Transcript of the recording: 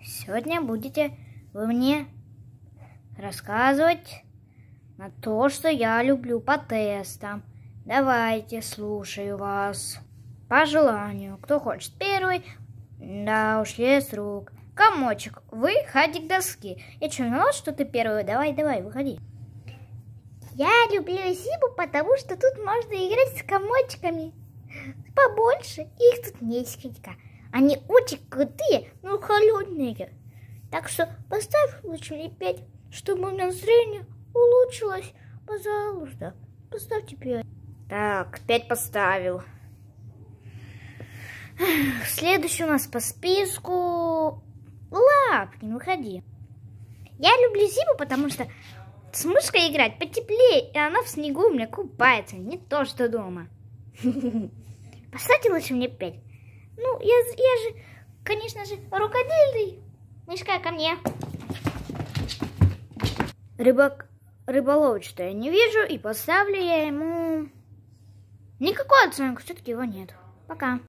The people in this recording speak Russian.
сегодня будете вы мне рассказывать на то, что я люблю по тестам. Давайте, слушаю вас. По желанию. Кто хочет первый? Да уж, есть рук. Комочек, выходи к доске. Я что, виноват, что ты первый? Давай, выходи. Я люблю Зибу, потому что тут можно играть с комочками побольше. Их тут несколько. Они очень крутые, но холодные. Так что поставь лучше мне 5, чтобы у меня настроение улучшилось. Пожалуйста, поставьте 5. Так, 5 поставил. Следующий у нас по списку Лапкин, выходи. Я люблю Зибу, потому что с мышкой играть потеплее, и она в снегу у меня купается, не то что дома. Поставьте лучше мне 5. Ну, я же, конечно же, рукодельный. Мышка, ко мне. Рыболовочка я не вижу, и поставлю я ему никакой оценки, все-таки его нет. Пока.